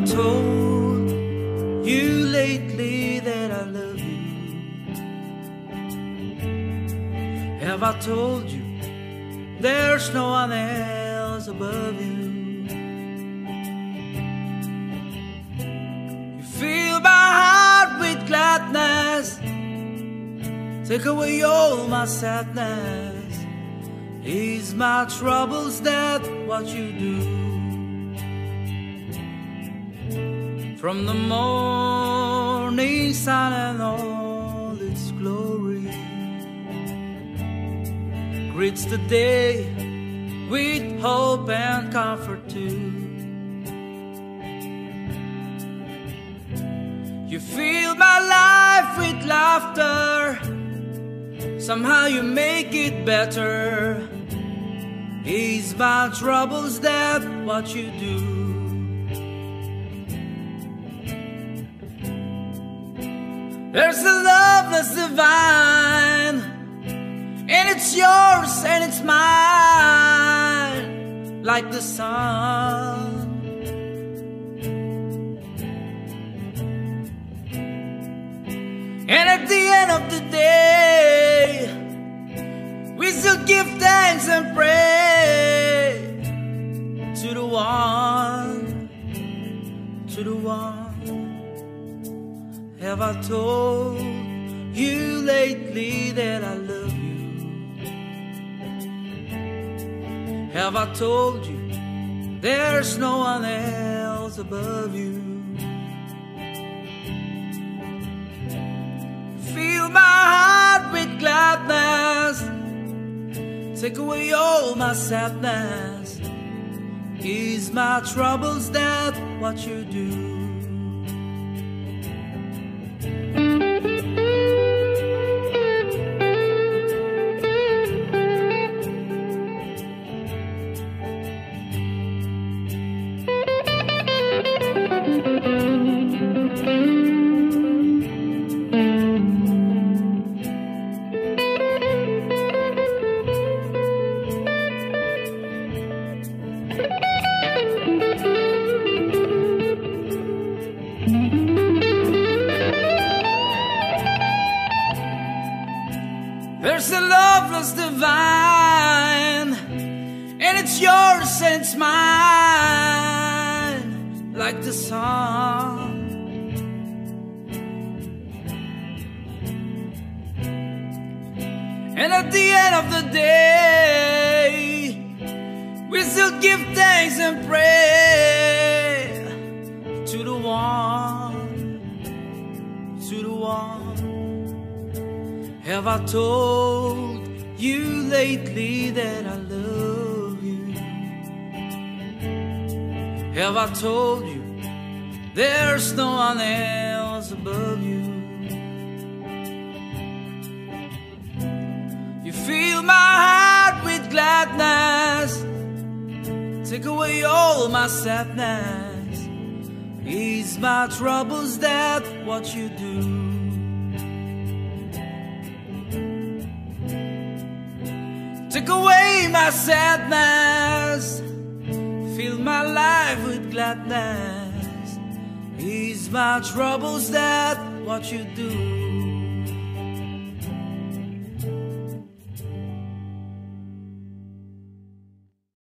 told you lately that I love you? Have I told you there's no one else above you? You fill my heart with gladness, take away all my sadness, ease my troubles, that's what you do. From the morning sun and all its glory greets the day with hope and comfort too. You fill my life with laughter, somehow you make it better, ease my troubles, that's what you do. There's a love that's divine, and it's yours and it's mine, like the sun. And at the end of the day, we still give thanks and pray to the one, to the one. Have I told you lately that I love you? Have I told you there's no one else above you? Fill my heart with gladness, take away all my sadness, ease my troubles, that's what you do. There's a love that's divine, and it's yours and it's mine, like the sun. And at the end of the day, we still give thanks and pray to the one, to the one. Have I told you lately that I love you? Have I told you there's no one else above you? You fill my heart with gladness, take away all my sadness, ease my troubles, that's what you do. Take away my sadness, fill my life with gladness, ease my troubles, that's what you do.